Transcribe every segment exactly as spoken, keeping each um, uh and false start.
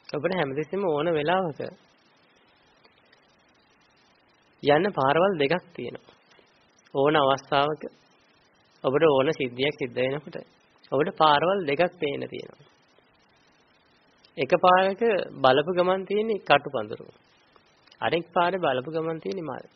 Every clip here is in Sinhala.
ඔබට හැමතිස්සෙම ඕන වෙලාවක යන්න පාරවල් දෙකක් තියෙනවා. ඕන අවස්ථාවක ඔබට ඕන සිද්ධියක් සිද්ධ වෙනකොට ඔබට පාරවල් දෙකක් පේන්න තියෙනවා. එක පාරක බලපු ගමන් තියෙන්නේ කටුපඳුරු. අනෙක් පාරේ බලපු ගමන් තියෙන්නේ මල්.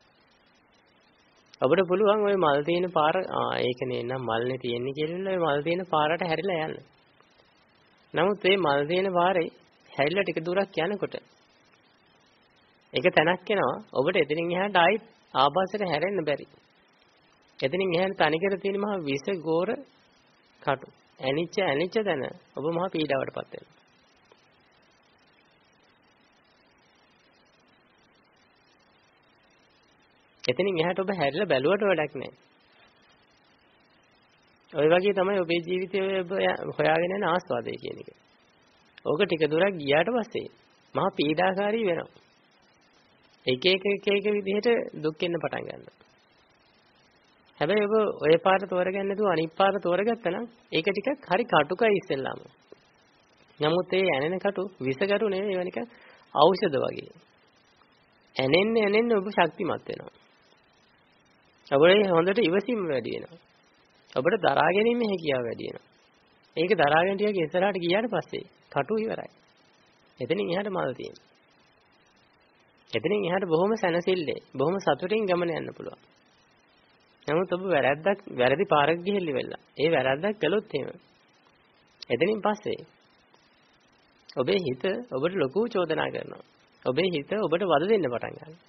ඔබට පුළුවන් ওই මල් තියෙන පාර ආ ඒක නේ නම් මල්නේ තියෙන්නේ කියලා ওই මල් තියෙන පාරට හැරිලා යන්න. නමුත් මේ මල් තියෙන පාරේ හැරිලා ටික දුරක් යනකොට ඒක තැනක් එනවා ඔබට එතනින් එහාට ආයිත් ආපස්සට හැරෙන්න බැරි. එතනින් එහාට තනිකර තියෙන මහා විස ගෝර කටු. ඇනිච්ච ඇනිච්ච තැන ඔබ මහා පීඩාවටපත් වෙනවා. එතනින් එහාට ඔබ හැරිලා බැලුවට වැඩක් නැහැ. ඔය වගේ තමයි ඔබේ ජීවිතයේ ඔබ හොයාගෙන යන ආස්වාදය කියන එක. ඕක ටික දුරක් ගියාට පස්සේ මහා පීඩාකාරී වෙනවා. එක එක එක එක විදිහට දුක් වෙන්න පටන් ගන්නවා. හැබැයි ඔබ ඔය පාර තෝරගන්න නැතුව අනිත් පාර තෝරගත්තා නම් ඒක ටිකක් හරි කටුකයි ඉස්සෙල්ලාම. නමුත් ඒ ඇනෙන කටු විස කටු නෙවෙයි ඒවා නිකන් ඖෂධ වගේ. ඇනෙන්න ඇනෙන්න ඔබ ශක්තිමත් වෙනවා. ඔබේ හොඳට ඉවසීම වැඩි වෙනවා. ඔබට දරා ගැනීම හැකියාව වැඩි වෙනවා. ඒක දරාගෙන ටිකක් ඉස්සරහට ගියාට පස්සේ කටු ඉවරයි. එතනින් එහාට මල් තියෙනවා. එතනින් එහාට බොහොම සැනසෙල්ලේ බොහොම සතුටින් ගමන යන්න පුළුවන්. නමුත් ඔබ වැරද්දක් වැරදි පාරක් ගිහිල්ලි වෙලා. ඒ වැරද්දක් කළොත් එහෙම. එතනින් පස්සේ ඔබේ හිත ඔබට ලොකු චෝදනා කරනවා. ඔබේ හිත ඔබට වද දෙන්න පටන් ගන්නවා.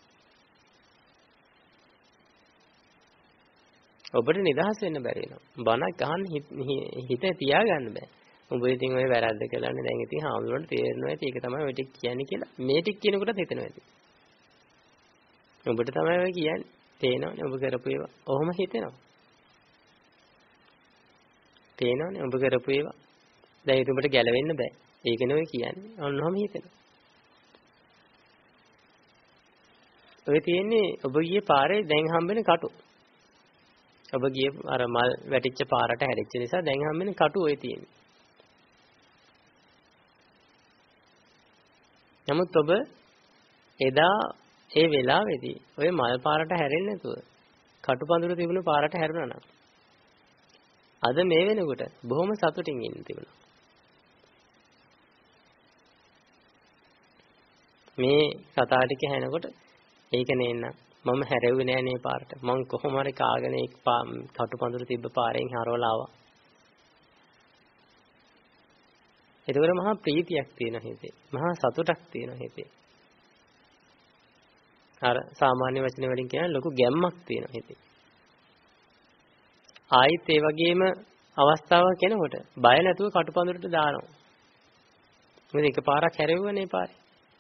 ඔබට නිදහස් වෙන්න බැරි වෙනවා. බණක් අහන්න හිත තියාගන්න බෑ. උඹ ඉතින් ඔය වැරද්ද කළානේ දැන් ඉතින් හාමුදුරන්ට තේරෙනවා ඇති ඒක තමයි ඔය ටික කියන්නේ කියලා. මේ ටික කියනකොටත් හිතෙනවා ඇති. ඔබට තමයි ඔය කියන්නේ. තේනවනේ ඔබ කරපු ඒවා. ඔහොම හිතෙනවා. තේනවනේ ඔබ කරපු ඒවා. දැන් ඒක උඹට ගැලවෙන්න බෑ. ඒක නෙවෙයි කියන්නේ. ඔන්නෝම හිතෙනවා. ඔය තියෙන්නේ ඔබ ගියේ පාරේ දැන් හම්බෙන කටු. ඔබ ගියේ අර මල් වැටිච්ච පාරට හැරිච්ච නිසා දැන් හම්බෙන කටු ඔය තියෙන්නේ. නමුත් ඔබ එදා ඒ වෙලාවේදී ඔය මල් පාරට හැරෙන්නේ නැතුව කටුපඳුරු තිබුණු පාරට හැරුණා නම් අද මේ වෙනකොට බොහොම සතුටින් ඉන්න තිබුණා. මේ කතා ටික ඇහෙනකොට ඒක නේන්න මම හැරෙව්වේ නෑ නේ පාරට. මං කොහොම හරි කාගෙන ඒ කටුපඳුරු තිබ්බ පාරෙන් හරවලා ආවා. ඒකවල මහා ප්‍රීතියක් තියෙන හිතේ. මහා සතුටක් තියෙන හිතේ. අර සාමාන්‍ය වචන වලින් කියන ලොකු ගැම්මක් තියෙන හිතේ. ආයිත් ඒ වගේම අවස්ථාවක් එනකොට බය නැතුව කටුපඳුරට දානවා. මොකද එකපාරක් හැරෙව්වනේ පාරේ.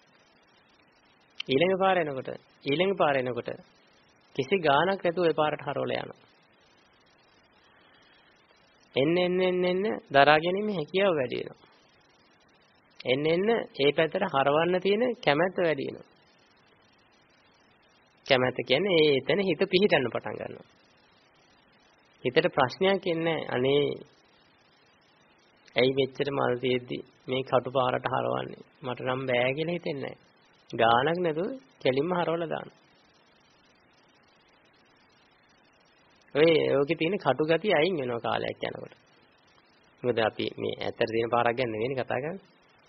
ඊළඟ පාර එනකොට ඊළඟ පාර එනකොට කිසි ගාණක් නැතුව ඒ පාරට හරවලා යනවා. එන්න එන්න එන්න එන්න දරා ගැනීම හැකියාව වැඩි වෙනවා. එන්න එන්න ඒ පැත්තට හරවන්න තියෙන කැමැත්ත වැඩි වෙනවා. කැමැත්ත කියන්නේ ඒ එතන හිත පිහිටන්න පටන් ගන්නවා. හිතට ප්‍රශ්නයක් එන්නේ අනේ ඇයි මෙච්චර මල් තියෙද්දි මේ කටු පාරට හරවන්නේ මට නම් බෑ කියලා හිතෙන්නේ නැහැ. ගානක් නැතුව කෙලින්ම හරවලා දානවා. ඔය ඔකේ තියෙන කටු ගතිය අයින් වෙනවා කාලයක් යනකොට. මොකද අපි මේ ඇත්තට තියෙන පාරක් ගැන නෙවෙයි කතා කරන්නේ.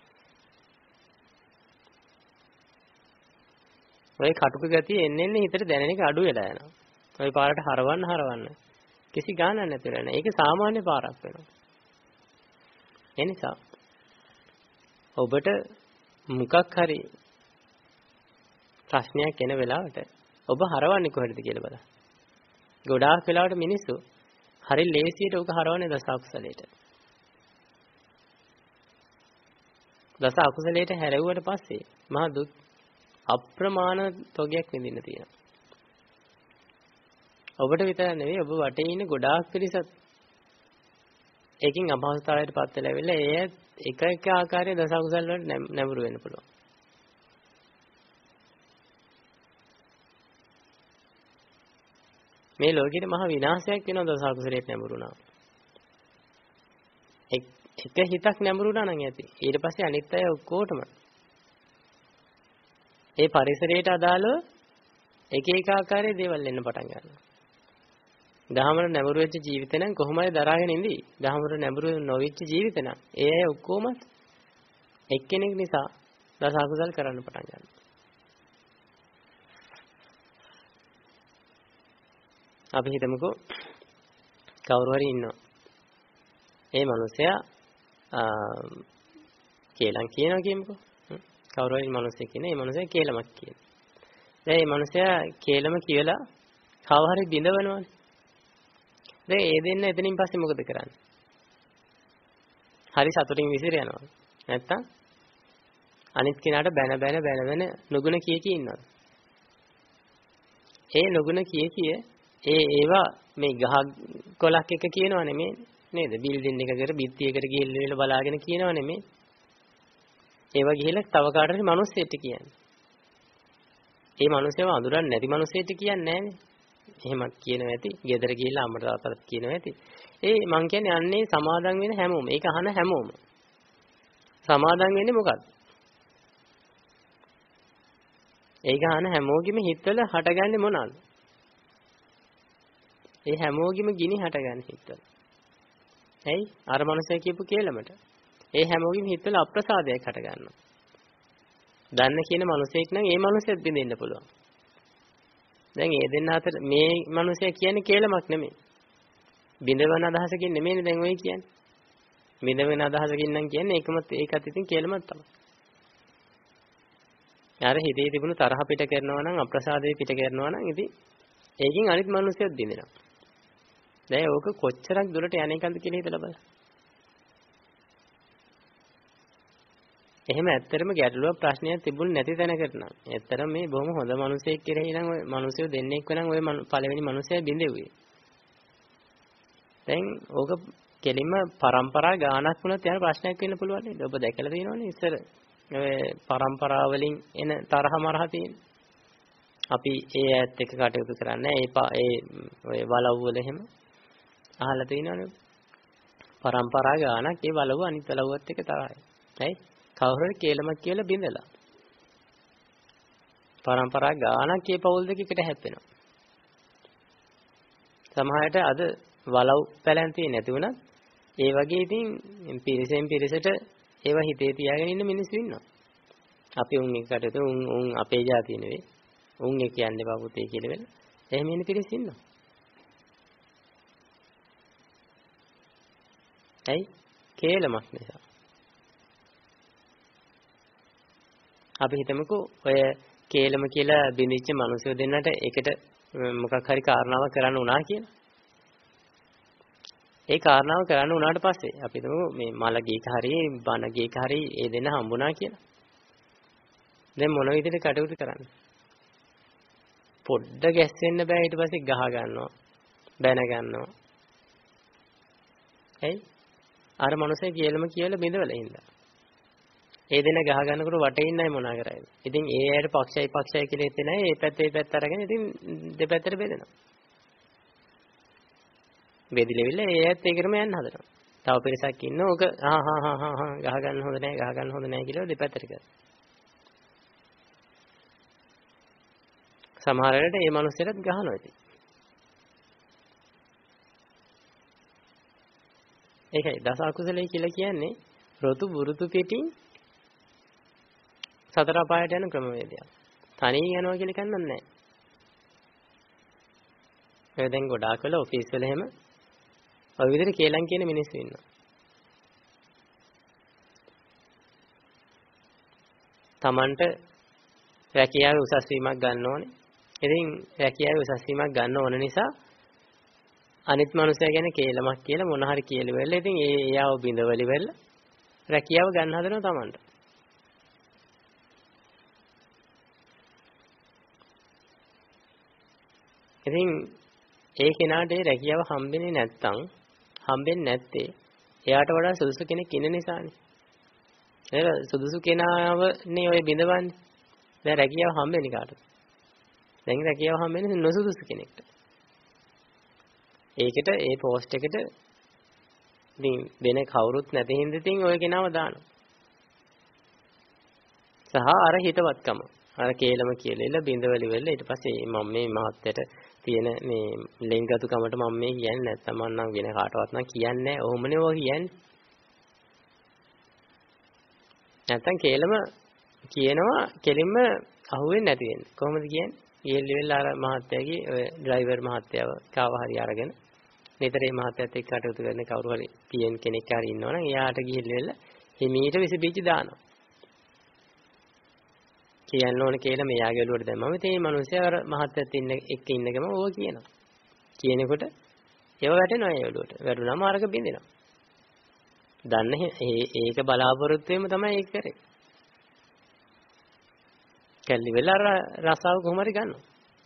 ඔය කටුක ගතිය එන්න එන්න හිතට දැනෙන එක අඩු වෙලා යනවා. ඔය පාරට හරවන්න හරවන්න කිසි ගානක් නැතුව යනවා. ඒක සාමාන්‍ය පාරක් වෙනවා. ඒ නිසා ඔබට මුකක් හරි ප්‍රශ්නයක් එන වෙලාවට ඔබ හරවන්නේ කොහෙද කියලා බලන්න. ගොඩාක් වෙලාවට මිනිස්සු හරි ලේසියට ඔක හරවන්නේ දස අකුසලයට. දස අකුසලයට හැරෙව්වට පස්සේ මහා දුක් අප්‍රමාණ තොගයක් විඳින්න තියෙනවා. ඔබට විතර නෙවෙයි ඔබ වටේ ඉන්න ගොඩාක් පිරිසත් ඒකෙන් අපහසුතාවයට පත් වෙලා ඉවිල්ලා ඒ එක එක ආකාරයේ දස අකුසල වලට නැඹුරු වෙන්න පුළුවන්. මේ ලෝකෙට මහා විනාශයක් වෙනවා දස අකුසලයට නැඹුරුණා. ටික හිතක් නැඹුරුනා නම් ඇති. ඊට පස්සේ අනිත් අය ඔක්කොටම ඒ පරිසරයට අදාළව එක එක ආකාරයේ දේවල් එන්න පටන් ගන්නවා. දහමර නැඹුරු වෙච්ච ජීවිතේ නම් කොහොමද දරාගෙන ඉඳී? දහමර නැඹුරු නොවිච්ච ජීවිතේ නම් ඒ අය ඔක්කොම එක්කෙනෙක් නිසා දස අකුසල් කරන්න පටන් ගන්නවා. අපි හිතමුකෝ කවුරු හරි ඉන්නවා. ඒ මිනිසයා කේලම් කියනවා කියමුකෝ. කවුරු හරි මිනිසෙක් ඉන්නේ. ඒ මිනිසයා කේලමක් කියනවා. දැන් මේ මිනිසයා කේලම කියලා කව හරි බිඳවනවනේ. දැන් ඒ දෙන්න එතනින් පස්සේ මොකද කරන්නේ? හරි සතුටින් විසිර යනවා. නැත්තම් අනිත් කෙනාට බැන බැන බැන බැන නුගුණ කිය කී ඉන්නවා. ඒ නුගුණ කිය කිය ඒ ඒවා මේ ගහ කොලක් එක කියනවා නෙමෙයි නේද? බිල්ඩින් එකකට බිත්තියකට ගිහිල්ලා බලාගෙන කියනවා නෙමෙයි. ඒවා ගිහිල්ලා තව කාට හරි මිනිස්සෙට කියන්නේ. ඒ මිනිස්සෙව අඳුරන්නේ නැති මිනිස්සෙට කියන්නේ නැහනේ. එහෙමත් කියනවා ඇති. ගෙදර ගිහිල්ලා අම්මට තාත්තට කියනවා ඇති. ඒ මං කියන්නේ අන්නේ සමාදම් වෙන හැමෝම. ඒක අහන හැමෝම. සමාදම් වෙන්නේ මොකක්ද? ඒක අහන හැමෝගෙම හිතවල හටගන්නේ මොනවාද? ඒ හැමෝගෙම ගිනි හටගන්නේ හිතවල. ඇයි? අර මනුස්සයා කියපු කේලමට. ඒ හැමෝගෙම හිතවල අප්‍රසාදයක් හටගන්නවා. දන්න කියන මනුස්සයෙක් නම් ඒ මනුස්සයෙක් බින්දෙන්න පුළුවන්. දැන් ඒ දෙන්න අතර මේ මනුස්සයා කියන්නේ කේලමක් නෙමෙයි. බින්දවන අදහසකින් නෙමෙයිනේ දැන් ඔය කියන්නේ. බින්දවන අදහසකින් නම් කියන්නේ ඒකමත් ඒකත් ඉතින් කේලමක් තමයි. යාර හිතේ තිබුණු තරහ පිට කරනවා නම් අප්‍රසාදේ පිට කරනවා නම් ඉතින් ඒකෙන් අනිත් මනුස්සයෙක් බින්දෙනවා. දැන් ඕක කොච්චරක් දුරට යන්නේ කන්ද කියලා හිතලා බලන්න. එහෙම ඇත්තටම ගැටලුවක් ප්‍රශ්නයක් තිබුණ නැති තැනකට නම් ඇත්තටම මේ බොහොම හොඳ මිනිසෙක් කෙරෙහි නම් ඔය මිනිස්සු දෙන්නෙක් වෙනම් ඔය පළවෙනි මිනිසයා බින්දෙව්වේ. දැන් ඕක කෙලින්ම પરම්පරා ගානක් වුණත් යන ප්‍රශ්නයක් වෙන්න පුළුවන් නේද? ඔබ දැකලා තියෙනවනේ ඉස්සර ඔය પરම්පරා වලින් එන තරහ මරහ තියෙන. අපි ඒ ඈත් එක්ක කටයුතු කරන්නේ ඒ ඒ ඔය වලව් වල එහෙම අහලා තියෙනවනේ. પરම්පරා ගානක් ඒ වලව් අනිත් වලව්වත් එක්ක තරහයි. හරි? කවුරු හරි කේලමක් කියලා බින්දලා. પરම්පරා ගානක් ඒ පවුල් දෙකකට හැප්පෙනවා. සමහරට අද වලව් පැලැන්තිය නැති වුණත් ඒ වගේ ඉතින් පිරිසෙන් පිරිසට ඒව හිතේ තියාගෙන ඉන්න මිනිස්සු ඉන්නවා. අපි උන් එකට උන් උන් අපේ ජාතිය නෙවෙයි. උන් ඒ කියන්නේ බබුතේ කියලා වෙන. එහෙම ඉන්න පිරිස ඉන්නවා. ඇයි? කේලමක් නිසා. අපි හිතමුකෝ ඔය කේලම කියලා බින්දිච්ච මිනිස්සු දෙන්නට එකට මොකක් හරි කාරණාවක් කරන්න උනා කියලා. ඒ කාරණාව කරන්න උනාට පස්සේ අපි හිතමු මේ මල ගීක හරි බණ ගීක හරි ඒ දෙන්න හම්බුණා කියලා. දැන් මොන විදිහට කටයුතු කරන්නේ? පොඩ්ඩ ගැස්සෙන්න බෑ ඊට පස්සේ ගහ ගන්නවා. බැන ගන්නවා. ඇයි? අර මනුස්සය කියලාම කියලා බින්දවල හින්දා. ඒ දෙන ගහ ගන්නකොට වටේ ඉන්නයි මොනා කරන්නේ. ඉතින් ඒ ඇයට පක්ෂයි පක්ෂයි කියලා හිතේ නැහැ. ඒ පැත්තේ ඒ පැත්ත අරගෙන ඉතින් දෙපැත්තට බෙදෙනවා. බෙදිලෙවිල්ල ඒ ඇත් ඒකටම යන්න හදනවා. තව පිරිසක් ඉන්න ඕක ආ හා හා හා හා ගහ ගන්න හොඳ නැහැ ගහ ගන්න හොඳ නැහැ කියලා දෙපැත්තට කරනවා. සමහර වෙලට මේ මිනිස්සුන්ටත් ගහනවා ඉතින්. ඒකයි දස අකුසලයි කියලා කියන්නේ රොතු බුරුතු පිටින් සතර අපායට යන ක්‍රමවේදයක්. තනියෙන් යනවා කියලා කන්නන්නේ නැහැ. ඒ දැන් ගොඩාක් වෙලා ඔෆිස් වල එහෙම ඔය විදිහට කේලම් කියන මිනිස්සු ඉන්නවා. Tamanට රැකියාවේ උසස් වීමක් ගන්න ඕනේ. ඉතින් රැකියාවේ උසස් වීමක් ගන්න ඕන නිසා අනිත් මනුස්සයා ගැන කේලමක් කියලා මොන හරි කියලා වෙලා ඉතින් ඒ එයාව බිඳවලි වෙලා රැකියාව ගන්න හදනවා Tamanට. ඉතින් ඒ කෙනාට ඒ රැකියාව හම්බෙන්නේ නැත්තම් හම්බෙන්නේ නැත්තේ එයාට වඩා සුදුසු කෙනෙක් ඉන්න නිසානේ. ඒක සුදුසු කෙනාවනේ ඔය බිඳවන්නේ. දැන් රැකියාව හම්බෙන්නේ කාටද? දැන් රැකියාව හම්බෙන්නේ නොසුදුසු කෙනෙක්ට. ඒකට ඒ පෝස්ට් එකට ඉතින් වෙන කවුරුත් නැති හින්දා ඉතින් ඔය කෙනාව දානවා. සහ අර හිතවත්කම. අර කේලම කියලා බින්දවලි වෙල ඊට පස්සේ මම මේ මහත්තයට තියෙන මේ ලෙන්ගතුකමට මම මේ කියන්නේ නැත්තම් මම නම් වෙන කාටවත් නම් කියන්නේ නැහැ. ඔහොමනේ ඔය කියන්නේ. නැත්තම් කේලම කියනවා කෙලින්ම අහුවෙන්නේ නැති වෙන්න. කොහොමද කියන්නේ? ඊයෙල් වෙල අර මහත්තයාගේ ඔය ඩ්‍රයිවර් මහත්තයාව කාව හරි අරගෙන නිතර මේ මහත්තයත් එක්ක කටයුතු කරන කවුරු හරි පිඑන් කෙනෙක් හරි ඉන්නවනම් එයාට ගිහිල්ලා හිමීට විස බීජ දානවා. කියන්න ඕන කියලා මෙයාගේ ඔළුවට දැම්මම ඉතින් මේ මිනිස්සයා අර මහත්තයත් ඉන්න එක්ක ඉන්නකම ඕක කියනවා. කියනකොට ඒව වැටෙනවා ඒ ඔළුවට. වැටුනම අරක බින්දිනවා. දන්න ඒක බලාපොරොත්තු වෙම තමයි ඒක කරේ. කැලි වෙලා රසාව කොහොම හරි ගන්නවා.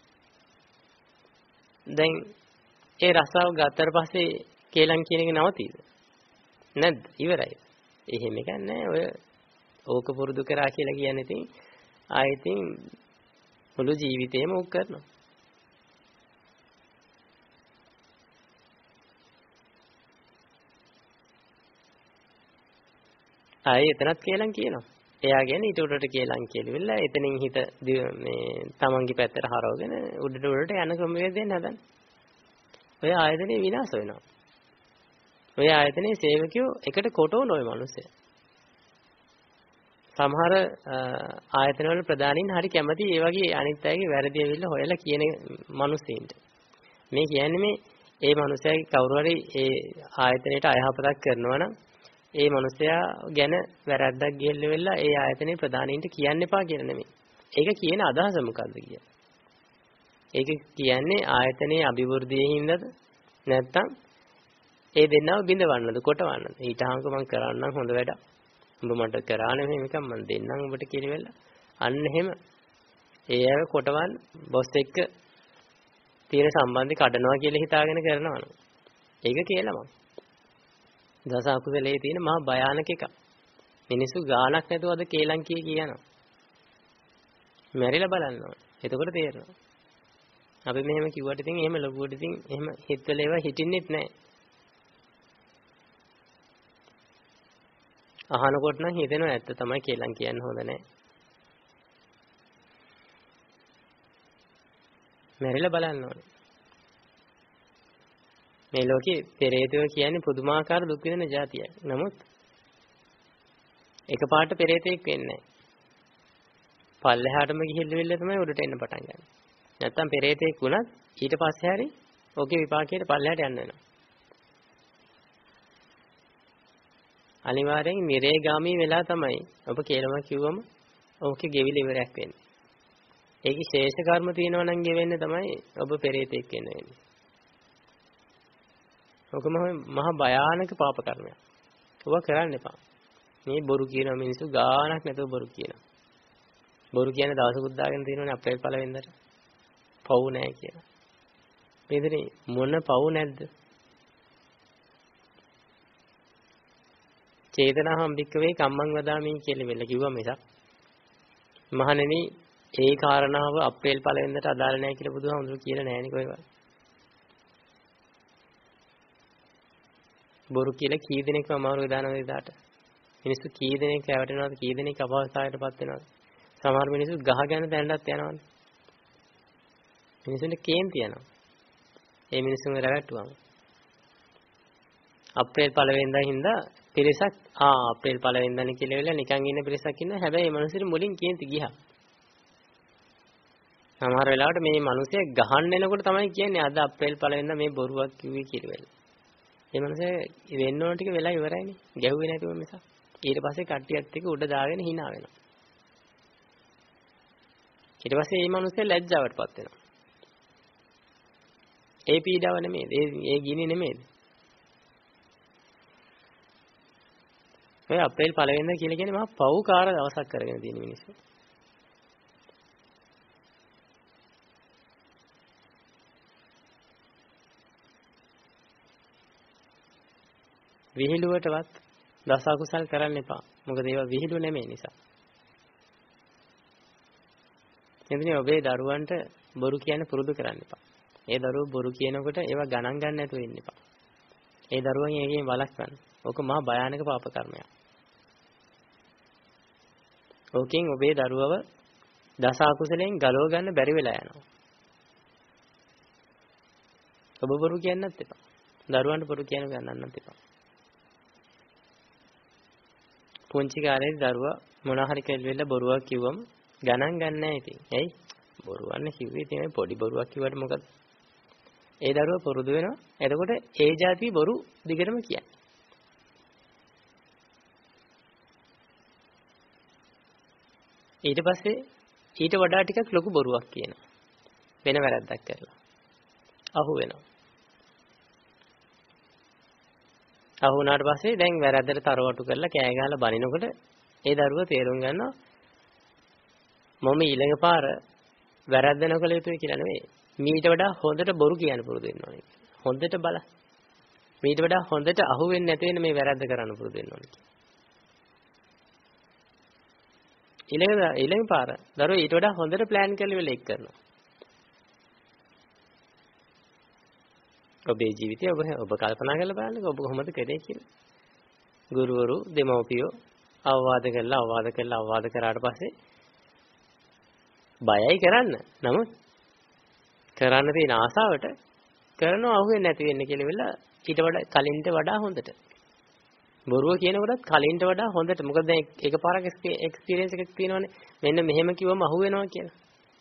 දැන් ඒ රසාව ගත්තට පස්සේ කේලම් කියන එක නවතීද? නැද්ද? ඉවරයි. එහෙම එකක් නැහැ. ඔය ඕක පුරුදු කරා කියලා කියන්නේ ඉතින් ආයෙත් මුළු ජීවිතේම උක් කරනවා. ආයෙ එතනත් කේලම් කියනවා. එයා කියන්නේ ඊට උඩට කේලම් කියලිවිලා එතනින් හිත මේ තමන්ගේ පැත්තට හරවගෙන උඩට උඩට යන ක්‍රමවේදයෙන් හදන්නේ. ඔය ආයතනේ විනාශ වෙනවා. ඔය ආයතනේ සේවකයෝ එකට කොටවන ඔය මිනිස්සු. සමහර ආයතන වල ප්‍රධානීන් හරි කැමති ඒ වගේ අනිත් අයගේ වැරදි ඇවිල්ලා හොයලා කියන මිනිස්සුන්ට. මේ කියන්නේ මේ ඒ මිනිසයාගේ කවුරු හරි ඒ ආයතනයට අයහපතක් කරනවා නම් ඒ මිනිසයා ගැන වැරද්දක් ගෙල්ල වෙලා ඒ ආයතනයේ ප්‍රධානීන්ට කියන්න එපා කියලා නෙමෙයි. ඒක කියන අදහස මොකද්ද කියන්නේ? ඒක කියන්නේ ආයතනයේ අභිවෘද්ධියේ හින්දාද නැත්නම් ඒ දෙන්නව බිඳවන්නද කොටවන්නද? ඊටහංක මම කරන්නම් හොඳ වැඩක්. උඹ මට කරානේ මෙහෙම එකක් මම දෙන්නම් උඹට කියලා අන්න එහෙම ඒ අය කොටවන්න බොස් එක්ක තියෙන සම්බන්ධය කඩනවා කියලා හිතාගෙන කරනවා නෝ. ඒක කියලා මම. දස අකුසලයේ තියෙන මහා භයානක එකක්. මිනිස්සු ගාණක් නැතුව අද කේලම් කිය කියනවා. මැරිලා බලන්න ඕනේ. එතකොට තේරෙනවා. අපි මෙහෙම කිව්වට ඉතින් එහෙම ලොකුවට ඉතින් එහෙම හිතවල ඒවා හිටින්නෙත් නැහැ. අහනකොට නම් හිතෙනවා ඇත්ත තමයි කේලම් කියන්න හොඳ නැහැ. මැරිලා බලන්න ඕනේ. මේ ලෝකේ පෙරේතයෝ කියන්නේ පුදුමාකාර දුක් විඳින જાතියක්. නමුත් එකපාරට පෙරේතෙක් වෙන්නේ නැහැ. පල්ලෙහාටම ගිහිල්ලා තමයි උඩට එන්න පටන් ගන්න. නැත්තම් පෙරේතෙක් වුණත් ඊට පස්සේ හරි ඔකේ විපාකයට පල්ලෙහාට යන්න වෙනවා. අනිවාර්යෙන් නිරේගාමී වෙලා තමයි ඔබ කේලම කිව්වම ඔකේ ගෙවිල ඉවරයක් වෙන්නේ. ඒකේ ශේෂ කර්ම තියෙනවා නම් ගෙවෙන්නේ තමයි ඔබ පෙරේතෙක් වෙන්නේ. ඔක මහා භයානක පාප කර්මයක්. ඔබ කරන්න එපා. මේ බොරු කියන මිනිස්සු ගාණක් නැතුව බොරු කියනවා. බොරු කියන්නේ දවසකුත් දාගෙන තියෙනවනේ අප්‍රේල් පළවෙනිදාට. පව් නැහැ කියලා. මෙතන මොන පව් නැද්ද? චේතනාහම් භික්කවේ කම්මං වදාමි කියලා මෙල්ල කිව්වා මිසක් මහණෙනි ඒ කාරණාව අප්‍රේල් පළවෙනිදාට අදාළ නැහැ කියලා බුදුහාමුදුරුවෝ කියලා නෑනේ කොහෙවත්. බොරු කියලා කී දෙනෙක් අමාරු දානවා එදාට. මිනිස්සු කී දෙනෙක් රැවටෙනවද කී දෙනෙක් අපහසුතාවයටපත් වෙනවද? සමහර මිනිස්සු ගහගෙන දැන්නත් යනවනේ. මිනිස්සුන්ට කේන්ති යනවා. ඒ මිනිස්සුන්ව රැවටුවාම. අප්‍රේල් පළවෙනිදා හින්දා පිරිසක් ආ අප්‍රේල් පළවෙනිදානේ කියලා වෙලා නිකන් ඉන්න පිරිසක් ඉන්නවා. හැබැයි මේ මිනිස්සුන්ට මුලින් කේන්ති ගියා. සමහර වෙලාවට මේ මිනිස්සේ ගහන්න එනකොට තමයි කියන්නේ අද අප්‍රේල් පළවෙනිදා මේ බොරුවක් කිව්වේ කියලා වෙලා. ඒ මිනිස්සේ වෙන්න ඕන ටික වෙලා ඉවරයිනේ. ගැහුවේ නැතුව මිසක්. ඊට පස්සේ කට්ටියත් එක්ක උඩ දාගෙන hina වෙනවා. ඊට පස්සේ මේ මිනිස්සේ ලැජ්ජාවටපත් වෙනවා. ඒ පීඩාව නෙමෙයි. ඒ ඒ ගිනි නෙමෙයි. ඔය අප්‍රේල් පළවෙනිදා කියලා කියන්නේ මහා පව්කාර දවසක් කරගෙන තියෙන මිනිස්සු. විහිළුවටවත් දස අකුසල් කරන්න එපා. මොකද ඒවා විහිළු නෙමෙයි නිසා. එදිනේ ඔබේ දරුවන්ට බොරු කියන්න පුරුදු කරන්න එපා. ඒ දරුවෝ බොරු කියනකොට ඒවා ගණන් ගන්න නැතුව ඉන්න එපා. ඒ දරුවන් ඒකෙන් වළක්වන්න. ඕක මහා භයානක පාප කර්මයක්. ඕකෙන් ඔබේ දරුවව දස අකුසලෙන් ගලව ගන්න බැරි වෙලා යනවා. ඔබ බොරු කියන්නත් එපා. දරුවන්ට බොරු කියන ගන්නන්නත් එපා. පුංචි කාලේ දරුවා මොනවා හරි කෙල්ලෙල්ල බොරුවක් කිව්වම ගණන් ගන්න නැහැ ඉතින්. ඇයි? බොරුවන්නේ කිව්වේ ඉතින් පොඩි බොරුවක් කිව්වට මොකද? ඒ දරුවා පුරුදු වෙනවා. එතකොට ඒ જાති බොරු දිගටම කියන්නේ. ඊට පස්සේ ඊට වඩා ටිකක් ලොකු බොරුවක් කියනවා. වෙන වැරද්දක් කරලා. අහු වෙනවා. අහු වුණාට පස්සේ දැන් වැරද්දට තරවටු කරලා කෑ ගහලා බනිනකොට ඒ දරුවා තේරුම් ගන්නවා මම ඊළඟ පාර වැරද්ද නොකළ යුතුයි කියලා නෙවෙයි. මීට වඩා හොඳට බොරු කියන්න පුරුදු වෙන්න ඕනේ. හොඳට බල. මීට වඩා හොඳට අහු වෙන්නේ නැති වෙන මේ වැරද්ද කරන්න පුරුදු වෙන්න ඕනේ. ඊළඟ ඊළඟ පාර දරුවා ඊට වඩා හොඳට plan කරලා ඉවල එක් කරනවා. ඔබේ ජීවිතය ඔබ ඔබ කල්පනා කරලා බලන්නකෝ ඔබ කොහොමද කරේ කියලා. ගුරුවරු දෙමව්පියෝ අවවාද කළා අවවාද කළා අවවාද කරාට පස්සේ බයයි කරන්න. නමුත් කරන්න තියෙන ආසාවට කරනවා අහුවෙන්නේ නැති වෙන්න කියලා වෙලා ඊට වඩා කලින්ට වඩා හොඳට. බොරුව කියනකොටත් කලින්ට වඩා හොඳට. මොකද දැන් එකපාරක් එක්ස්පීරියන්ස් එකක් තියෙනවනේ. මෙන්න මෙහෙම කිව්වම අහුවෙනවා කියලා.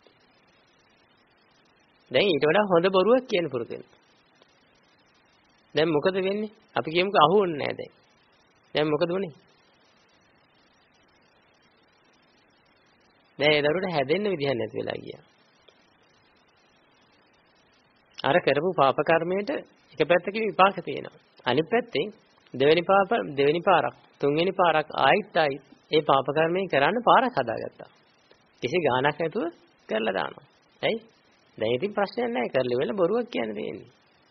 දැන් ඊට වඩා හොඳ බොරුවක් කියන්න පුරුදු වෙනවා. දැන් මොකද වෙන්නේ? අපි කියමුකෝ අහුවන්නේ නැහැ දැන්. දැන් මොකද වුනේ? දැන් ඒ දරුවට හැදෙන්න විදිහක් නැති වෙලා ගියා. අර කරපු පාප කර්මයට එක පැත්තකින් විපාක තියෙනවා. අනිත් පැත්තෙන් දෙවෙනි පාප දෙවෙනි පාරක් තුන්වෙනි පාරක් ආයිත් ආයිත් ඒ පාප කර්මයෙන් කරන්න පාරක් හදාගත්තා. කිසි ගාණක් නැතුව කරලා දානවා. ඇයි? දැන් ඉතින් ප්‍රශ්නයක් නැහැ. කරලි වෙල බොරුවක් කියන්න දෙන්නේ.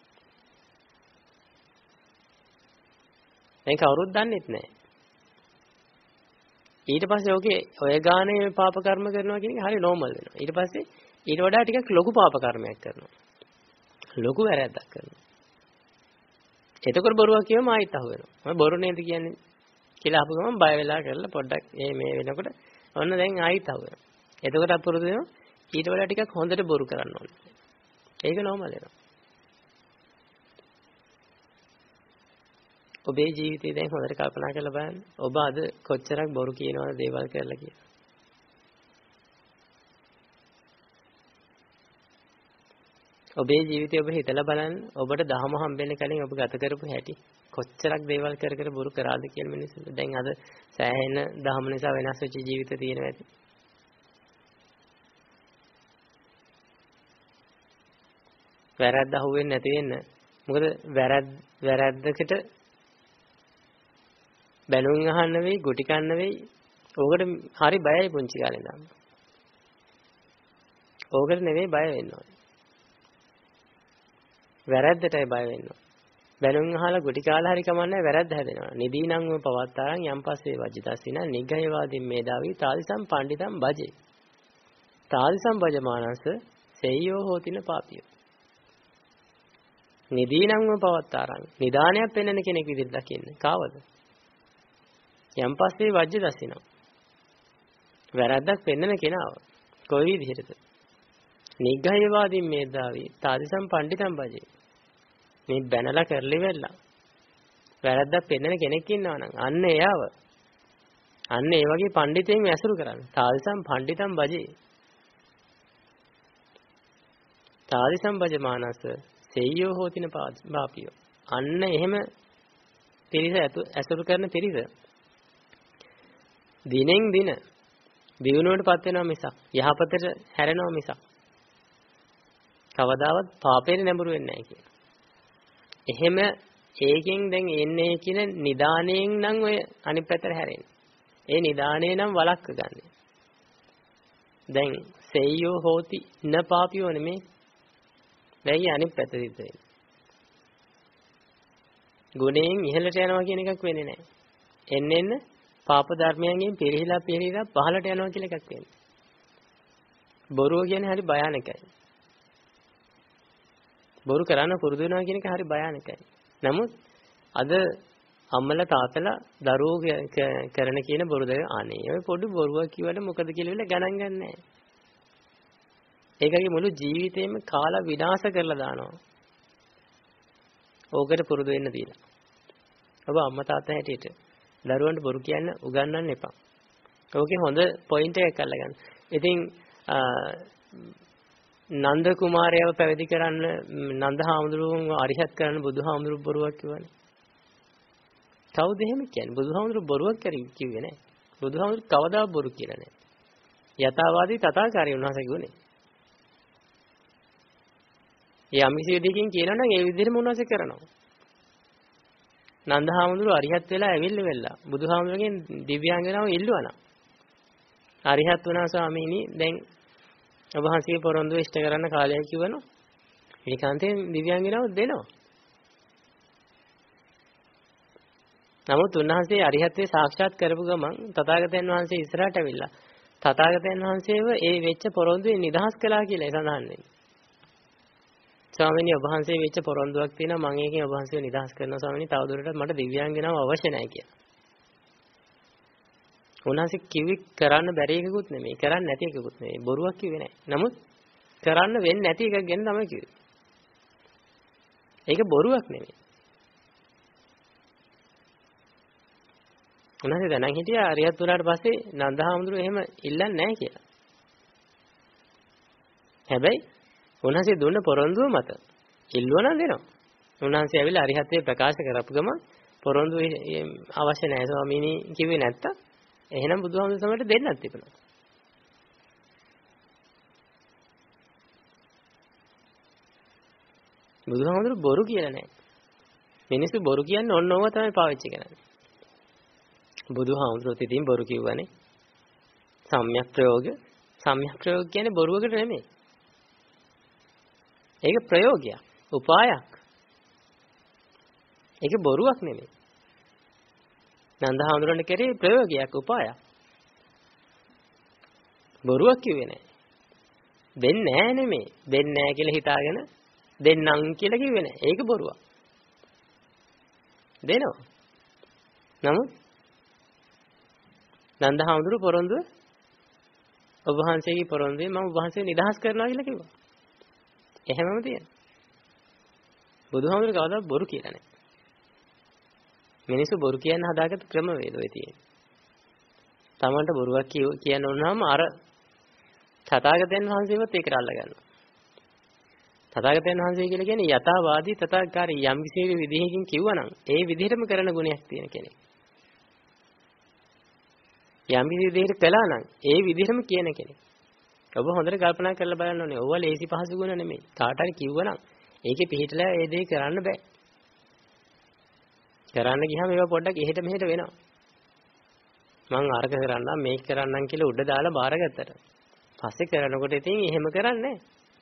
දැන් කවුරුත් දන්නෙත් නැහැ. ඊට පස්සේ ඔකේ ඔය ගානේ පාප කර්ම කරනවා කියන එක හරි නෝමල් වෙනවා. ඊට පස්සේ ඊට වඩා ටිකක් ලොකු පාප කර්මයක් කරනවා. ලොකු වැරැද්දක් කරනවා. එතකොට බොරුවක් කියවම ආයෙත් අහු වෙනවා. මම බොරු නේද කියන්නේ කියලා අහපු ගමන් බය වෙලා කරලා පොඩ්ඩක් මේ මේ වෙනකොට ඔන්න දැන් ආයෙත් අහු වෙනවා. එතකොට අපුරුදු වෙනවා ඊට වඩා ටිකක් හොඳට බොරු කරන්න ඕනේ. ඒක නෝමල් වෙනවා. ඔබේ ජීවිතේ දැන් හොඳට කල්පනා කරලා බලන්න. ඔබ අද කොච්චරක් බොරු කියනවද දේවල් කරලා කියලා. ඔබේ ජීවිතේ ඔබ හිතලා බලන්න. ඔබට දහම හම්බෙන්න කලින් ඔබ ගත කරපු හැටි කොච්චරක් දේවල් කර කර බොරු කරාද කියලා මිනිස්සු. දැන් අද සෑහෙන දහම නිසා වෙනස් වෙච්ච ජීවිත තියෙනවා ඇති. වැරද්ද අහුවෙන්නේ නැති වෙන්න. මොකද වැරද්ද වැරද්දකට බැලුම් අහන්න වෙයි, ගුටි කන්න වෙයි. ඕකට හරි බයයි පුංචි කාලේ ඉඳන්. ඕකට නෙවෙයි බය වෙන්න ඕනේ. වැරද්දටයි බය වෙන්න ඕනේ. බැලුම් අහලා ගුටි කාලා හරි කමන්නේ වැරද්ද හැදෙනවා. නිදීනං වූ පවත්තාරං යම් පස්සේ වජිතස්සින නිග්ගයවාදීන් මේදාවි තාලිසම් පණ්ඩිතම් බජේ. තාලිසම් බජමානස සෙය්‍යෝ හෝතින පාපියෝ. නිදීනං වූ පවත්තාරං නිදානයක් පෙන්වන කෙනෙක් විදිහට දකින්න. කාවද? යම් පස්සේ වජ්‍ය දසිනවා. වැරද්දක් පෙන්නන කෙනාව. කොයි විදිහටද? නිග්ගහයවාදීන් මේදාවි තාදිසම් පණ්ඩිතම් බජේ. මේ බැනලා කරලි වෙලා. වැරද්දක් පෙන්නන කෙනෙක් ඉන්නවා නම් අන්න එයාව. අන්න ඒ වගේ පණ්ඩිතෙන් ඇසුරු කරන්න. තාදිසම් පණ්ඩිතම් බජේ. තාදිසම් බජමානස සෙය්‍යෝ හෝතින පාපියෝ. අන්න එහෙම පිරිස ඇසුරු කරන පිරිස දිනෙන් දින දිනුවටපත් වෙනවා මිසක් යහපතට හැරෙනවා මිසක් කවදාවත් පාපේට නැඹුරු වෙන්නේ නැහැ කියලා. එහෙම ඒකෙන් දැන් එන්නේ කියන නිදාණයෙන් නම් ඔය අනිත් පැත්තට හැරෙන්නේ. ඒ නිදාණේ නම් වලක්ක ගන්න. දැන් සෙය්‍යෝ හෝති න පාපියෝ නෙමේ. දැන් අනිත් පැත්ත සිද්ධ වෙන්නේ. ගුණයෙන් ඉහළට යනවා කියන එකක් වෙන්නේ නැහැ. එන්න එන්න පාප ධර්මයන්ගෙන් පිරිහිලා පිරිහිලා පහළට යනවා කියලා එකක් වෙන්නේ. බොරුව කියන්නේ හරි භයානකයි. බොරු කරන්න පුරුදු වෙනවා කියන එක හරි භයානකයි. නමුත් අද අම්මලා තාත්තලා දරුවෝ කරන කියන බොරු දෙක අනේ ඔය පොඩි බොරුවක් කිව්වට මොකද කියලා වෙල ගණන් ගන්නෑ. ඒකගේ මුළු ජීවිතේම කාලා විනාශ කරලා දානවා. ඕකට පුරුදු වෙන්න දීලා. ඔබ අම්මා තාත්තා හැටියට දරුවන්ට බොරු කියන්න උගන්වන්න එපා. ඕකේ හොඳ පොයින්ට් එකක් අල්ලගන්න. ඉතින් නන්ද කුමාරයව පැවිදි කරන්න නන්ද හාමුදුරුවෝ අරිහත් කරන්න බුදුහාමුදුරුවෝ බොරුවක් කිව්වනේ. කවුද එහෙම කියන්නේ? බුදුහාමුදුරුවෝ බොරුවක් කිව්වේ නැහැ. බුදුහාමුදුරුවෝ කවදා බොරු කියලා නැහැ. යථාවාදී තථාකාරී උන්වහන්සේ කිව්වනේ. යම් කිසි විදිහකින් කියනවා නම් ඒ විදිහටම උන්වහන්සේ කරනවා. නන්ද හාමුදුරුවෝ අරිහත් වෙලා ඇවිල්ලා වෙලා බුදුහාමුදුරුවෝගෙන් දිව්‍යාංගනාව ඉල්ලුවා. අරිහත් වුණා ස්වාමීනි දැන් ඔබ වහන්සේ පොරොන්දු ඉෂ්ට කරන්න කාලයක් කිව්වනෝ. ඒකාන්තයෙන් දිව්‍යාංගනාව දෙනවා. නමුත් උන්වහන්සේ අරිහත්ත්වේ සාක්ෂාත් කරපු ගමන් තථාගතයන් වහන්සේ ඉස්සරහට ඇවිල්ලා තථාගතයන් වහන්සේව ඒ වෙච්ච පොරොන්දුවෙන් නිදහස් කළා කියලා සඳහන් වෙනවා. ස්වාමීනි ඔබ වහන්සේ වෙච්ච පොරොන්දුවක් තියෙනවා මම ඒකෙන් ඔබ වහන්සේව නිදහස් කරනවා ස්වාමීනි තවදුරටත් මට දිව්‍යාංගනාව අවශ්‍ය නැහැ කියලා. උන්වහන්සේ කිව්වේ කරන්න බැරි එකකුත් නෙමෙයි කරන්න නැති එකකුත් නෙමෙයි බොරුවක් කිව්වේ නැහැ. නමුත් කරන්න වෙන්නේ නැති එකක් ගැන තමයි කිව්වේ. ඒක බොරුවක් නෙමෙයි. උන්වහන්සේ දැනන් හිටියා අරියත් වුණාට පස්සේ නන්දහාමුදුරුවෝ එහෙම ඉල්ලන්නේ නැහැ කියලා. හැබැයි උන්වහන්සේ දුන්න පොරොන්දුව මත ඉල්ලුවා නම් දෙනවා. උන්වහන්සේ ඇවිල්ලා අරිහත්ත්වේ ප්‍රකාශ කරපු ගම පොරොන්දුව අවශ්‍ය නැහැ ස්වාමීනි කිව්වේ නැත්තම් එහෙනම් බුදුහාමුදුරුවෝ සමයට දෙන්නත් තිබුණා. බුදුහාමුදුරුවෝ බොරු කියලා නැහැ. මිනිස්සු බොරු කියන්නේ ඔන්න ඕවා තමයි පාවිච්චි කරන්නේ. බුදුහාමුදුරුවෝ ඉතින් බොරු කිව්වනේ. සම්‍යක් ප්‍රයෝග. සම්‍යක් ප්‍රයෝග කියන්නේ බොරුවකට නෙමෙයි. ඒක ප්‍රයෝගයක්, උපායක්. ඒක බොරුවක් නෙමෙයි. නන්දහාමුදුරන්ට කරේ ප්‍රයෝගයක්, උපායක්. බොරුවක් කිව්වේ නැහැ. දෙන්නේ නැහැ නෙමෙයි. දෙන්නේ නැහැ කියලා හිතාගෙන දෙන්නම් කියලා කිව්වේ නැහැ. ඒක බොරුවක්. දෙනවා. නමුත් නන්දහාමුදුරු පොරොන්දුව ඔබ වහන්සේගේ පොරොන්දුවේ මම ඔබ වහන්සේ නිදහස් කරනවා කියලා කිව්වා. එහෙමම තියෙනවා. බුදුහාමුදුරු කවදාවත් බොරු කියලා නැහැ. මිනිස්සු බොරු කියන්න හදාගත්ත ක්‍රමවේද ඔය තියෙන්නේ. තමන්ට බොරුවක් කියන්න ඕනනම් අර තථාගතයන් වහන්සේවත් ඒකට අල්ල ගන්නවා. තථාගතයන් වහන්සේ කියලා කියන්නේ යථාවාදී තථාකාරී යම් කිසි විදිහකින් කිව්වනම් ඒ විදිහටම කරන ගුණයක් තියෙන කෙනෙක්. යම් කිසි විදිහකට කළා නම් ඒ විදිහටම කියන කෙනෙක්. ඔබ හොඳට කල්පනා කරලා බලන්න ඕනේ. ඔව්වා ලේසි පහසු ගුණ නෙමෙයි. කාට හරි කිව්වනම් ඒකේ පිළිහිටලා ඒ දේ කරන්න බෑ. කරන්න ගියාම ඒවා පොඩ්ඩක් එහෙට මෙහෙට වෙනවා. මං අරක කරන්නම් මේක කරන්නම් කියලා උඩ දාලා බාරගත්තට පස්සේ කරනකොට ඉතින් එහෙම කරන්නේ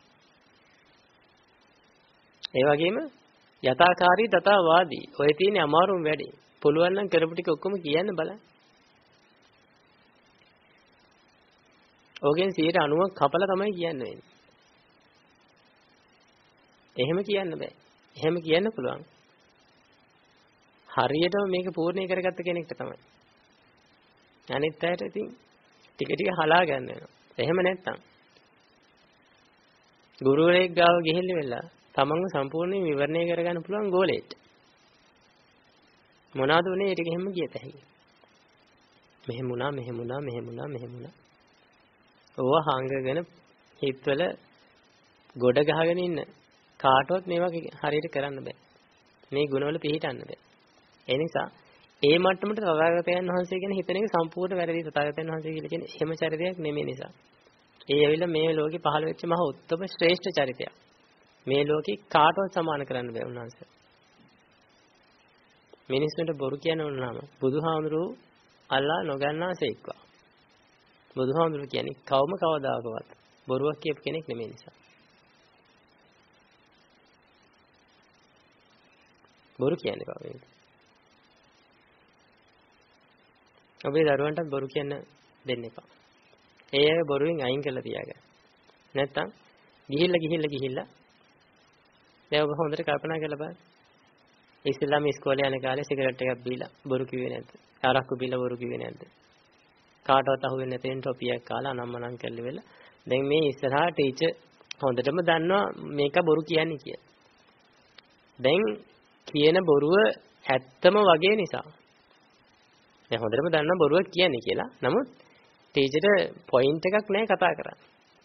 ඒ වගේම යථාකාරී තථාවාදී ඔය තියෙන අමාරුම වැඩි. පුළුවන් නම් කරපු ටික ඔක්කොම කියන්න බලන්න. ඕකෙන් සියයට අනූවක් කපලා තමයි කියන්න වෙන්නේ. එහෙම කියන්න බෑ. එහෙම කියන්න පුළුවන්. හරියටම මේක පූර්ණේ කරගත්ත කෙනෙක්ට තමයි. අනිත් අයට ඉතින් ටික ටික හලා ගන්න වෙනවා. එහෙම නැත්තම් ගුරුවරයෙක් ගාව ගිහිල්ලා වෙලා තමන්ව සම්පූර්ණයෙන් විවරණය කරගන්න පුළුවන් ගෝලෙට. මොනවාද උනේ ඒ ටික එහෙම කියත හැකියි. මෙහෙම වුණා මෙහෙම වුණා මෙහෙම වුණා මෙහෙම වුණා. ඕවා හංගගෙන හිතවල ගොඩ ගහගෙන ඉන්න කාටවත් මේවා හරියට කරන්න බෑ. මේ ගුණවල පිළිහිටන්න බෑ. ඒ නිසා ඒ මට්ටමට තථාගතයන් වහන්සේ ගැන හිතන එක සම්පූර්ණ වැරදි. තථාගතයන් වහන්සේ කියලා කියන්නේ එහෙම චරිතයක් නෙමෙයි නිසා. ඒ ඇවිල්ලා මේ ලෝකේ පහළ වෙච්ච මහ උත්තම ශ්‍රේෂ්ඨ චරිතයක්. මේ ලෝකේ කාටවත් සමාන කරන්න බෑ උන්වහන්සේ. මිනිස්සුන්ට බොරු කියන උන්නාම බුදුහාමුදුරුවෝ අල්ලා නොගන්නාසේක්වා. බුදුහාමුදුරුවෝ කියන්නේ කවම කවදාකවත් බොරුවක් කියපු කෙනෙක් නෙමෙයි නිසා. බොරු කියන්නේ පාවෙන්නේ. ඔබේ දරුවන්ට බොරු කියන්න දෙන්න එපා. ඒ අය බොරුවෙන් අයින් කරලා තියාගන්න. නැත්තම් ගිහිල්ලා ගිහිල්ලා ගිහිල්ලා දැන් ඔබ හොඳට කල්පනා කරලා බලන්න. ඉස්ලාම ඉස්කෝලේ යන කාලේ සිගරට් එකක් බීලා බොරු කිව්වේ නැද්ද? අරක්කු බීලා බොරු කිව්වේ නැද්ද? කාටවත් අහුවෙන්නේ නැතෙන් ටොපියක් කාලා අනම්මනම් කරලි වෙලා. දැන් මේ ඉස්සරහා ටීචර් හොඳටම දන්නවා මේක බොරු කියන්නේ කියලා. දැන් කියන බොරුව ඇත්තම වගේ නිසා. දැන් හොඳටම දන්නවා බොරුව කියන්නේ කියලා. නමුත් ටීචර්ට පොයින්ට් එකක් නැහැ කතා කරන්න.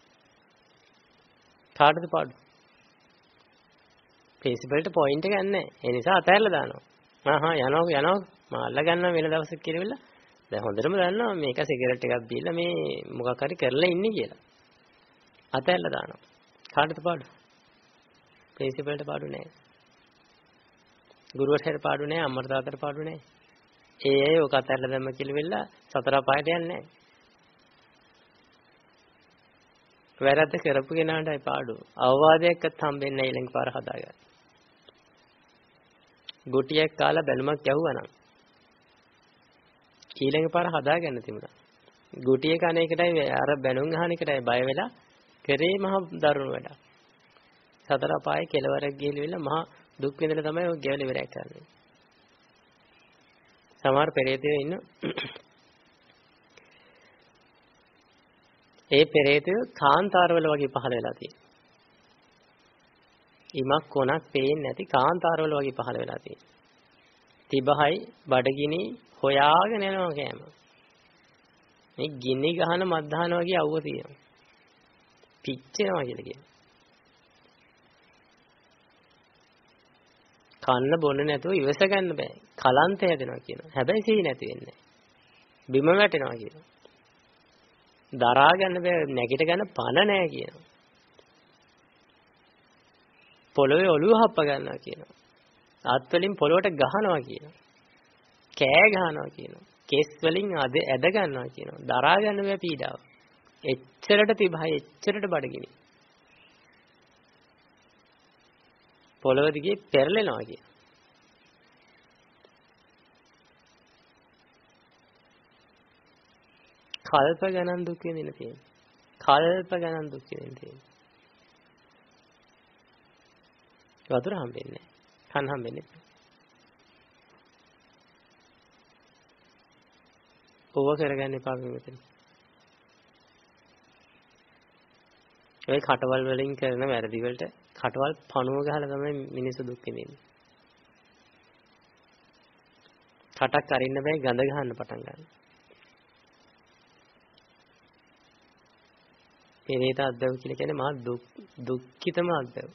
කාටද පාඩු? ප්‍රින්සිපල්ට පොයින්ට් එකක් නැහැ. ඒ නිසා අතහැරලා දානවා. ආහා යනවා යනවා මම අල්ල ගන්නවා වෙන දවසක් කියලා. දැන් හොඳටම දන්නවා මේක සිගරට් එකක් බීලා මේ මොකක් හරි කරලා ඉන්නේ කියලා. අතහැරලා දානවා. කාටද පාඩු? ප්‍රින්සිපල්ට පාඩු නැහැ. ගුරුවරයාට පාඩු නැහැ, අම්මට තාත්තට පාඩු නැහැ. ඒ අය ඔක අතහැරලා දැම්ම කියලා වෙලා සතර පායට යන්නේ නැහැ. වැරද්ද කරපු කෙනාටයි පාඩු. අවවාදයක්වත් හම්බෙන්නේ නැහැ ඊළඟ පාර හදාගන්න. ගොටියක් කාලා බැලුමක් යවුවා ඊළඟ පාර හදාගන්න තිබුණා. ගොටිය කන එකටයි අර බැලුම් අහන එකටයි බය වෙලා කරේ මහ දරුණු වැඩක්. සතර පායේ කෙලවරක් ගිහිල්ලා මහ දුක් විඳලා තමයි ඔය ගෙවල ඉවරයක් කරන්නේ. සමහර පෙරේතයෝ ඉන්න ඒ පෙරේතයෝ කාන්තාරවල වගේ පහළ වෙලා තියෙනවා. ඉමක් කොනක් පේන්නේ නැති කාන්තාරවල වගේ පහළ වෙලා තියෙනවා. තිබහයි බඩගිනි හොයාගෙන යනවා කෑම. මේ ගිනි ගහන මද්දාන වගේ අවුව තියෙනවා. පිච්චෙනවා කියලා කියනවා. කන්න බොන්න නැතුව ඉවස ගන්න බෑ. කලන්ත හැදෙනවා කියනවා. හැබැයි සිහි නැති වෙන්නේ. බිම වැටෙනවා කියනවා. දරා ගන්න බෑ නැගිට ගන්න පණ නැහැ කියනවා. පොළවේ ඔළුව හප්ප ගන්නවා කියනවා. ආත් වලින් පොළවට ගහනවා කියනවා. කෑ ගහනවා කියනවා. කෙස් වලින් අද ඇද ගන්නවා කියනවා. දරා ගන්න බෑ පීඩාව. එච්චරට තිබහයි එච්චරට බඩගිනි. පොළව දිගේ පෙරලෙනවා කියනවා. කල්ප ගණන් දුක් විඳින තියෙනවා. කල්ප ගණන් දුක් විඳින තියෙනවා. වතුර හම්බෙන්නේ නැහැ. කන් හම්බෙන්නේ නැහැ. ඕව කරගන්න එපා මෙතන. ඒ කටවල් වලින් කරන වැරදි වලට කටවල් පණුව ගහලා තමයි මිනිස්සු දුක් විඳින්නේ. කටක් අරින්න බෑ ගඳ ගහන්න පටන් ගන්නවා. පෙරේත අද්දව කියලා කියන්නේ මහා දුක් දුක්ඛිතම අද්දව.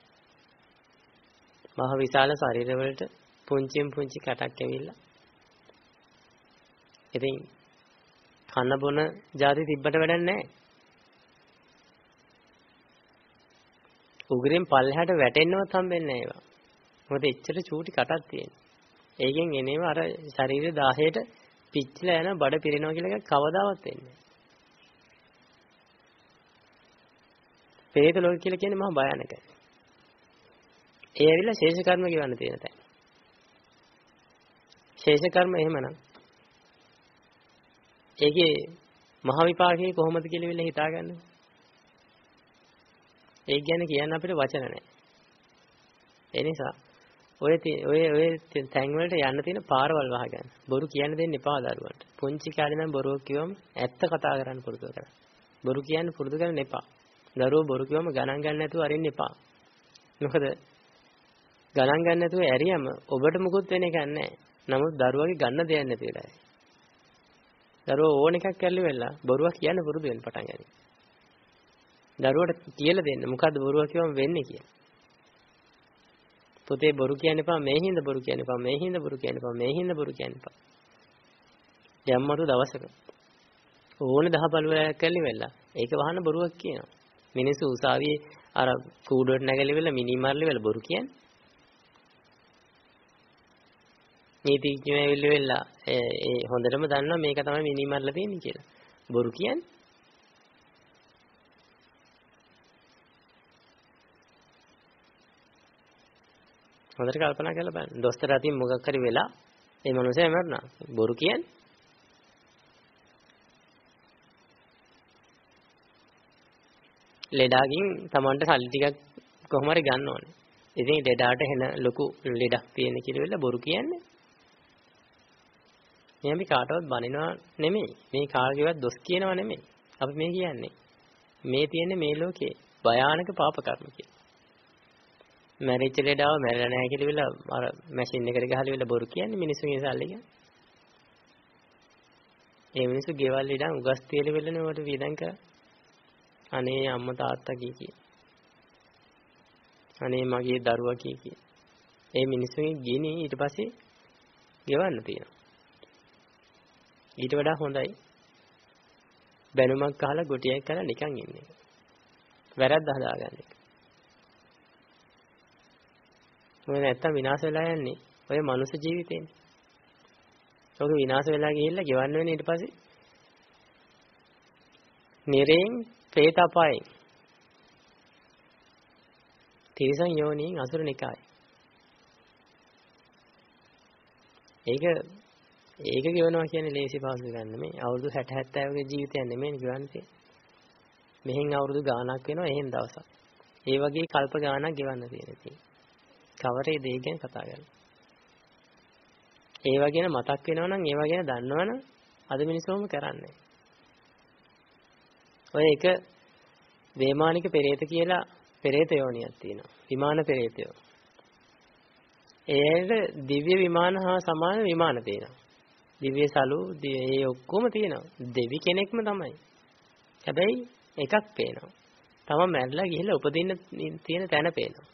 මහ විශාල ශරීර වලට පුංචියෙන් පුංචි කටක් ඇවිල්ලා. ඉතින් කන බොන જાති තිබ්බට වැඩක් නැහැ. උගුරෙන් පල්ලෙහාට වැටෙන්නවත් හම්බෙන්නේ නැහැ ඒවා. මොකද එච්චර චූටි කටක් තියෙනවා. ඒකෙන් එනේම අර ශරීර දාහයට පිච්චිලා යන බඩ පිරෙනවා කියලා එකක් කවදාවත් වෙන්නේ නැහැ. ප්‍රේත ලෝක කියලා කියන්නේ මහා භයානකයි. ඒ ඇවිල්ලා ශේෂ කර්ම ගෙවන්න තියෙන තැන. ශේෂ කර්ම එහෙමනම් ඒකේ මහ විපාකේ කොහොමද කියලා විල හිතාගන්නේ? ඒක ගැන කියන්න අපිට වචන නැහැ. ඒ නිසා ඔය ඔය ඔය තැන් වලට යන්න තියෙන පාරවල් වහගන්න. බොරු කියන්න දෙන්න එපා දරුවන්ට. පුංචි කාලේ නම් බොරුවක් කිව්වම ඇත්ත කතා කරන්න පුරුදු කරන්න. බොරු කියන්න පුරුදු කරන්න එපා. දරුවෝ බොරු කිව්වම ගණන් ගන්න නැතුව අරින්න එපා. මොකද ගණන් ගන්න නැතුව ඇරියම ඔබට මුකුත් වෙන එකක් නැහැ. නමුත් දරුවගේ ගන්න දෙයක් නැති වෙලා. දරුවෝ ඕන එකක් කරලි වෙලා බොරුවක් කියන්න පුරුදු වෙන්න පටන් ගන්නවා. දරුවට කියලා දෙන්න මොකද්ද බොරුව කිව්වම වෙන්නේ කියලා. පුතේ බොරු කියන්න එපා මේ හින්දා බොරු කියන්න එපා මේ හින්දා බොරු කියන්න එපා මේ හින්දා බොරු කියන්න එපා. යම්මතු දවසක ඕන දහ පළවලක් කරලි වෙලා ඒක වහන්න බොරුවක් කියනවා. මිනිස්සු උසාවියේ අර කූඩුවට නැගලි වෙලා මිනි මාර්ලි වෙලා බොරු කියන්නේ. නීතිඥයෝ ඇවිල්ලි වෙලා ඒ හොඳටම දන්නවා මේක තමයි මිනි මාර්ලා තියෙන්නේ කියලා. බොරු කියන්නේ. හොඳට කල්පනා කරලා බලන්න. දොස්තර අතින් මොකක් හරි වෙලා ඒ මනුස්සයා මරනවා. බොරු කියන්නේ. ලෙඩාකින් Tamanට සල්ලි ටිකක් කොහොම හරි ගන්න ඕනේ. ඉතින් ලෙඩාට එන ලොකු ලෙඩක් තියෙන කියලා වෙලා බොරු කියන්නේ. මේ අපි කාටවත් බනිනවා නෙමෙයි. මේ කාගේවත් දොස් කියනවා නෙමෙයි. අපි මේ කියන්නේ මේ තියෙන්නේ මේ ලෝකේ භයානක පාප කර්ම කියලා. මැරිච්ච ලෙඩාව මැරෙලා නැහැ කියලා වෙලා අර මැෂින් එකට ගහලා වෙලා බොරු කියන්නේ මිනිස්සුන්ගේ සල්ලි ගන්න. ඒ මිනිස්සු ගෙවල් ඉඳන් උගස් තියලා වෙලනේ උඩ වියදම් කරා. අනේ අම්මා තාත්තා කී කී. අනේ මගේ දරුවා කී කී. ඒ මිනිස්සුන්ගේ ගිනි ඊට පස්සේ ගෙවන්න තියෙනවා. ඊට වඩා හොඳයි බැනුමක් අහලා ගොටියක් කරලා නිකන් ඉන්නේ. වැරද්ද හදාගන්න එක. මොකද නැත්තම් විනාශ වෙලා යන්නේ ඔය මනුස්ස ජීවිතේනේ. ඔක විනාශ වෙලා ගිහිල්ලා ගෙවන්න වෙන ඊට පස්සේ නිරේන් പ്രേත අපායෙන් තිරිසන් යෝනියෙන් අසුර නිකාය. ඒක ඒක ගෙවනවා කියන්නේ ලේසි පාසු ගන්න මේ අවුරුදු හැට හැත්තෑවක ජීවිතයක් නෙමෙයි ගෙවන්නේ. මෙහෙන් අවුරුදු ගාණක් වෙනවා එහෙන් දවසක්. ඒ වගේ කල්ප ගාණක් ගෙවන්න තියෙනවා. කවරේ දේ ගැන කතා කරන්නේ. ඒවා ගැන මතක් වෙනවා නම් ඒවා ගැන දන්නවනම් අද මිනිස්සුම කරන්නේ. ඔය එක වේමානික පෙරේත කියලා පෙරේත යෝනියක් තියෙනවා. විමාන පෙරේතයෝ. ඒකට දිව්‍ය විමාන හා සමාන විමාන තියෙනවා. දිව්‍ය සලු ඒ ඔක්කොම තියෙනවා. දෙවි කෙනෙක්ම තමයි. හැබැයි එකක් පේනවා. තමන් මැරලා ගිහිල්ලා උපදින්න තියෙන තැන පේනවා.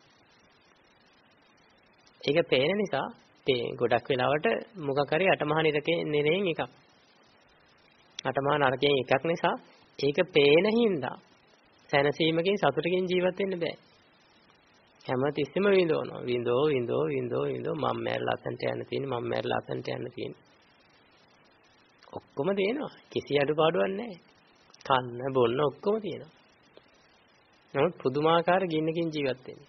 ඒක පේන නිසා ගොඩක් වෙලාවට මොකක් හරි අටමහා නිරකේ නිරේන් එකක්. අටමහා නරකයෙන් එකක් නිසා ඒක පේන හින්දා සැනසීමකින් සතුටකින් ජීවත් වෙන්න බෑ. හැම තිස්සෙම විඳවනවා. විඳෝ විඳෝ විඳෝ විඳෝ මම මැරලා අතන්ට යන්න තියෙන්නේ මම මැරලා අතන්ට යන්න තියෙන්නේ. ඔක්කොම තියෙනවා. කිසි අඩුපාඩුවක් නැහැ. කන්න බොන්න ඔක්කොම තියෙනවා. නමුත් පුදුමාකාර ගින්නකින් ජීවත් වෙන්නේ.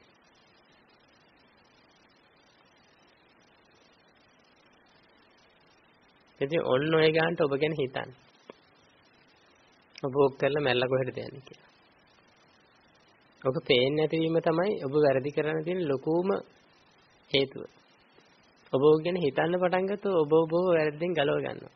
ඉතින් ඔන්න ඔය ගානට ඔබ ගැන හිතන්න. ඔබ ඕක කරලා මැරලා කොහෙද යන්නේ කියලා. ඔක පේන්නේ නැතිවීම තමයි ඔබ වැරදි කරන්න තියෙන ලොකුම හේතුව. ඔබ ඕක ගැන හිතන්න පටන් ගත්තොත් ඔබ ඔබව වැරද්දෙන් ගලව ගන්නවා.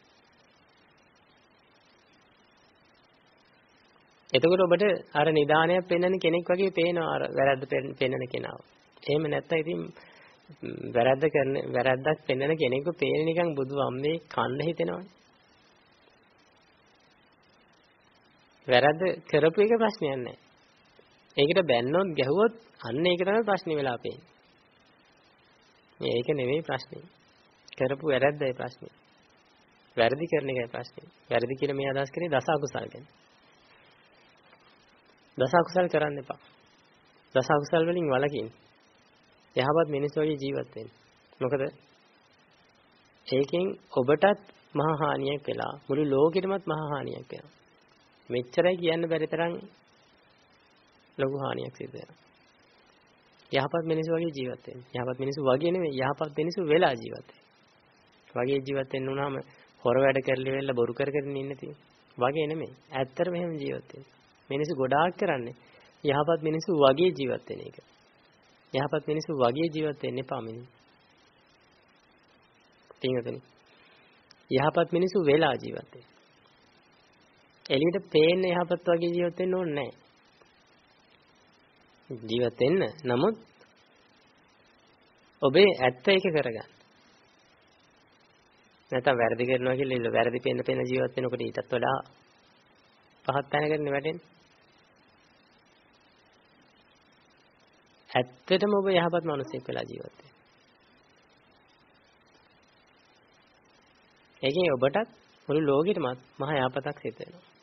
එතකොට ඔබට අර නිදානයක් පෙන්වන කෙනෙක් වගේ පේනවා අර වැරද්ද පෙන්වන කෙනාව. එහෙම නැත්නම් ඉතින් වැරද්ද කරන වැරද්දක් පෙන්වන කෙනෙකු පේන නිකන් බුදු අම්මේ කන්න හිතෙනවනේ. වැරද්ද කරපු එක ප්‍රශ්නයක් නැහැ. ඒකට බැන්නොත් ගැහුවොත් අන්න ඒක තමයි ප්‍රශ්නේ වෙලා පේන්නේ. මේක නෙමෙයි ප්‍රශ්නේ. කරපු වැරද්දයි ප්‍රශ්නේ. වැරදි කරන එකයි ප්‍රශ්නේ. වැරදි කියලා මේ අදහස් කරේ දස අකුසල් ගැන. දස අකුසල් කරන්න එපා. දස අකුසල් වලින් වළකින්න. යහපත් මිනිස්සු වගේ ජීවත් වෙන්න. මොකද ඒකෙන් ඔබටත් මහා හානියක් වෙලා මුළු ලෝකෙටමත් මහා හානියක් වෙනවා. මෙච්චරයි කියන්න බැරි තරම් ලොකු හානියක් සිදු වෙනවා. යහපත් මිනිස්සු වගේ ජීවත් වෙන්න. යහපත් මිනිස්සු වගේ නෙමෙයි යහපත් මිනිස්සු වෙලා ජීවත් වෙන්න. වගේ ජීවත් වෙන්න උනහම හොර වැඩ කරලි වෙලා බොරු කර කර ඉන්න තියෙන්නේ. වගේ නෙමෙයි. ඇත්තටම එහෙම ජීවත් වෙන්න. මිනිස්සු ගොඩාක් කරන්නේ යහපත් මිනිස්සු වගේ ජීවත් වෙන එක. යහපත් මිනිස්සු වගේ ජීවත් වෙන්න එපා මිනිස්සු. තියනතනේ. යහපත් මිනිස්සු වෙලා ජීවත් වෙන්න. එළියට පේන්න යහපත් වගේ ජීවත් වෙන්න ඕනේ නැහැ. ජීවත් වෙන්න. නමුත් ඔබේ ඇත්ත එක කරගන්න. නැත්නම් වැරදි කරනවා කියලා වැරදි පෙන්න පෙන්න ජීවත් වෙනකොට ඊටත් වඩා පහත් තැනකට වැටෙන්නේ. ඇත්තටම ඔබ යහපත් මිනිසෙක් වෙලා ජීවත් වෙන්න. ඒකෙන් ඔබටත් මුළු ලෝකෙටම මහා යහපතක් සිද්ධ වෙනවා.